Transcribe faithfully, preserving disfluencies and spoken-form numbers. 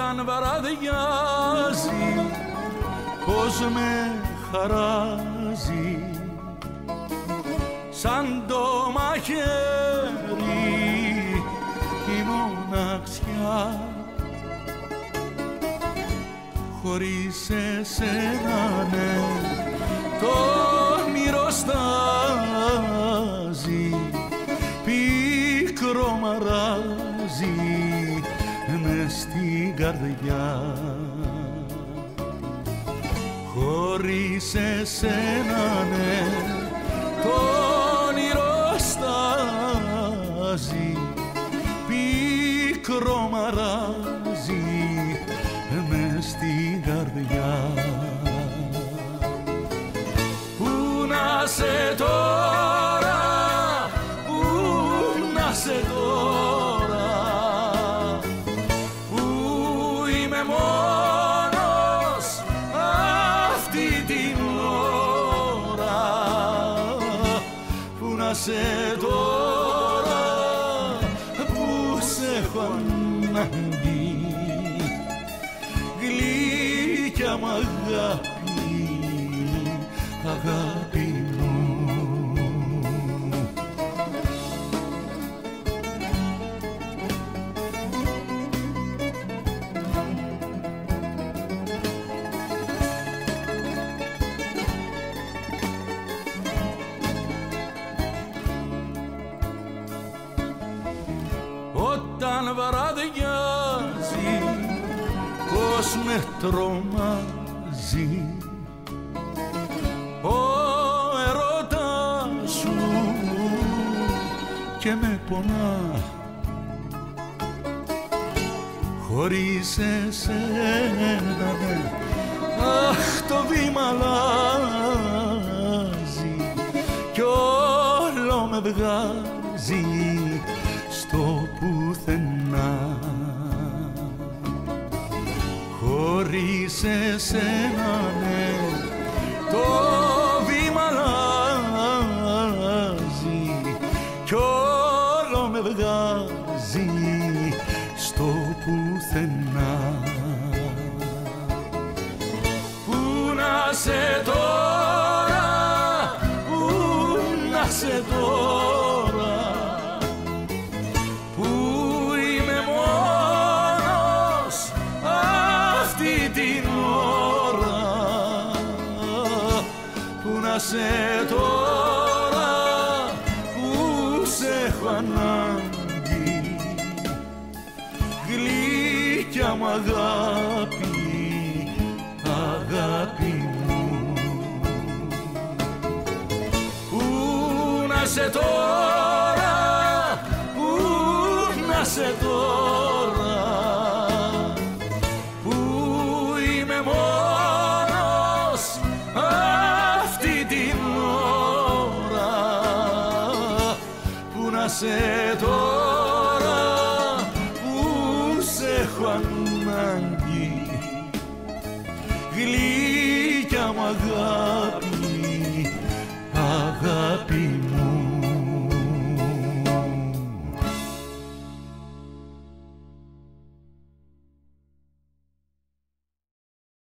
Όταν βραδιάζει πως με χαράζει σαν το μαχαίρι η μοναξιά, χωρίς εσένα ναι το όνειρο στάζει, πικρό μαράζει μες στην καρδιά. Χωρίς εσένα ναι το όνειρο στάζει, πικρό μαράζει μες στην καρδιά. Πού να σε τώρα, πού να σε τώρα, πού είμαι μόνος αυτή την ώρα, πού να σε τώρα, πού σε έχω ανάγκη, γλυκιά μ' αγάπη, αγάπη μου. Όταν βραδιάζει πως με τρομάζει ο ερώτας σου και με πονά, χωρίς εσένα ναι, αχ το βήμα αλλάζει κι όλο με βγάζει στο πουθενά. Χωρίς εσένα ναι το βήμα αλλάζει κι όλο με βγάζει στο πουθενά. Πού να σε τώρα, πού να σε τώρα, πού είμαι μόνος αυτή την ώρα, πού να σε τώρα, πού σε έχω ανάγκη, γλυκιά μου αγάπη, αγάπη μου. Πού να σε τώρα, πού να σε τώρα, πού είμαι μόνος αυτή την ώρα, πού να σε τώρα, πού σε έχω ανάγκη, γλυκιά μου αγάπη,